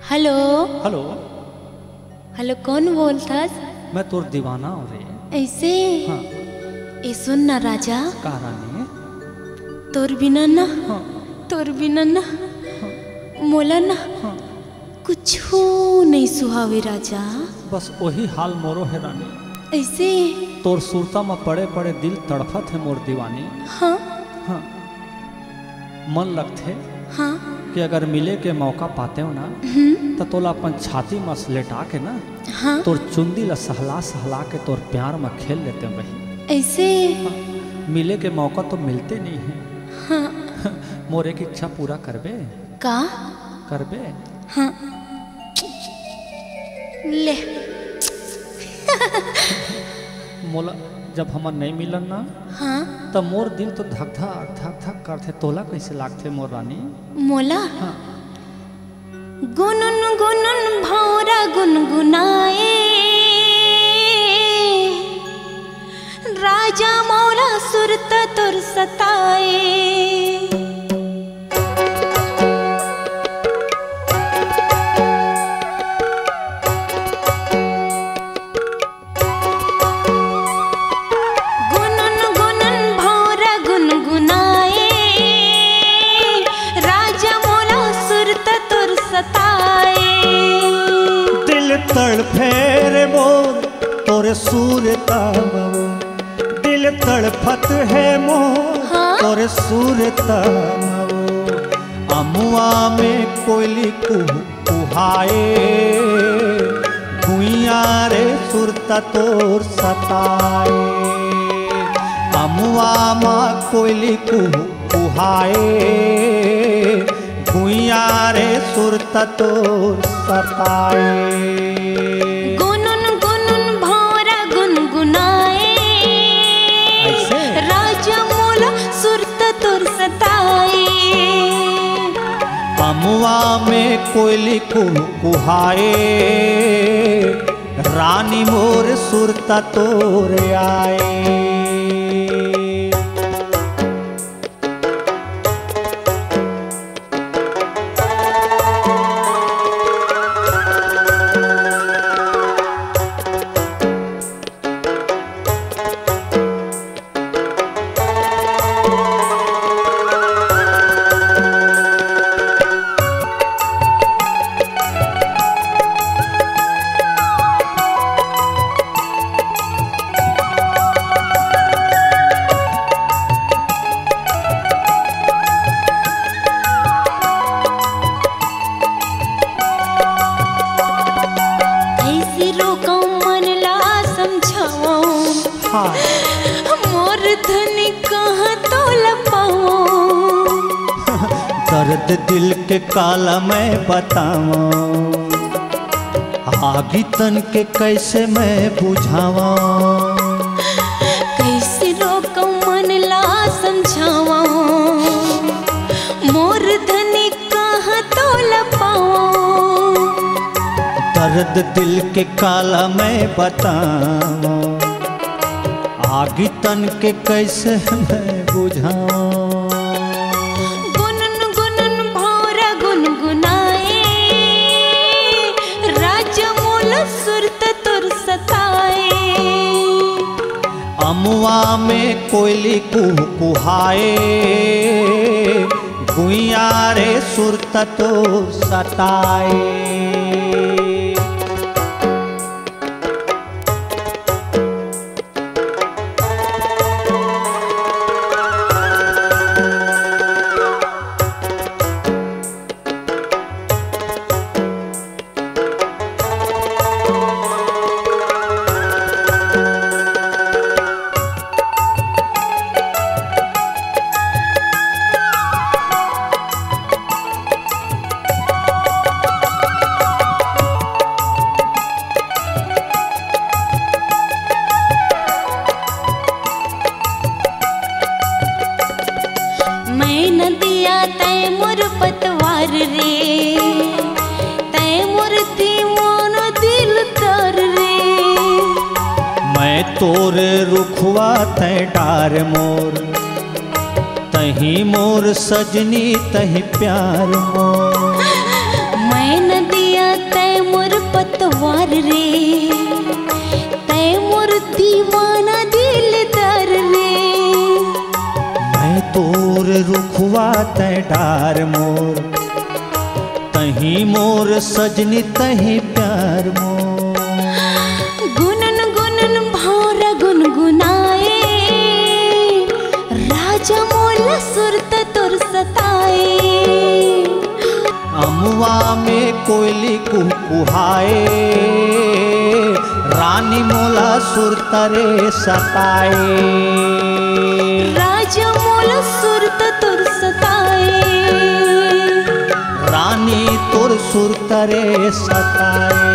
Hello hello. Hello, कौन बोलता? मैं तोर दीवाना हो रे। ऐसे? हाँ। ए सुन ना राजा, का रानी? तोर बिना ना, हाँ। तोर बिना ना, हाँ। मोला ना हाँ। कुछ नहीं सुहावे राजा। बस वही हाल मोरो है रानी। ऐसे? तोर सुरता में पड़े पड़े दिल तड़फत है मोर दीवानी। हाँ हाँ। मन लगते हाँ। कि अगर मिले के मौका पाते हो ना तो तोला अपन छाती में लेटा के ना हाँ। तोर चुंदी ला सहला सहला के तोर प्यार में खेल लेते हैं वही। ऐसे? हाँ। मिले के मौका तो मिलते नहीं है। हाँ। मोर एक इच्छा पूरा करबे? का? करबे? हाँ ले। मोला जब हमर नहीं मिलन ना हाँ। तब मोर दिल तो धक धक धक धक करते। तोला कैसे लागते मोर रानी? मोला? हाँ। गुनगुन गुनगुन भौरा गुनगुनाए, राजा मोरा सुरत तुर सताए। दिल तड़फे रे मोर तोरे सूरता मो, दिल तड़फत है मोर तोरे सूरता मो। अमुआ में कोयली कुहाए, भुइया रे सुरता तोर सताए। अमुआ में कोयली कुहाए, भुइया रे सुरता तोर सताए। गुनगुन गुनगुन भौरा गुनगुनाए, राजा मोला सुरत तुर सताए। अमुआ में कोयली कुहाए, रानी मोर सुरता तोर आए। मोर धनी कहाँ तो लपाओ, दर्द दिल के काला मैं बतावा, आगी तन के कैसे मैं बुझावा। कैसे रोकूं मन ला समझावा, मोर धनी कहाँ तो लपाओ। दर्द दिल के काला मैं बतावा, आगी तन के कैसे मैं बुझाऊं। गुनगुन गुनगुन भौरा गुनगुनाए, राजा मोला सुरत तुर सताए। अमुआ में कोयली कुहाए, भुइया रे सुरता तोर सताए। पतवार रे, तय मूर्ति मोन दिल तर रे। मैं तोरे रुखवा तय डार मोर, तही मोर सजनी तही प्यार मोर। मैं नदिया तलवार रे, तय मोर दीवाना दिलदार रे। मैं तोर रुखवा तय डार मोर, तही मोर सजनी तही प्यार मोर। गुनन गुनन भौरा गुनगुनाए, राजा मोला सुरत तुर सताए। अमुआ में कोयली कुहकुहाए, रानी मोला सुरतरे सताए। राजा मोला सुरत तुर सताए, रानी तोर सुरतरे सताए।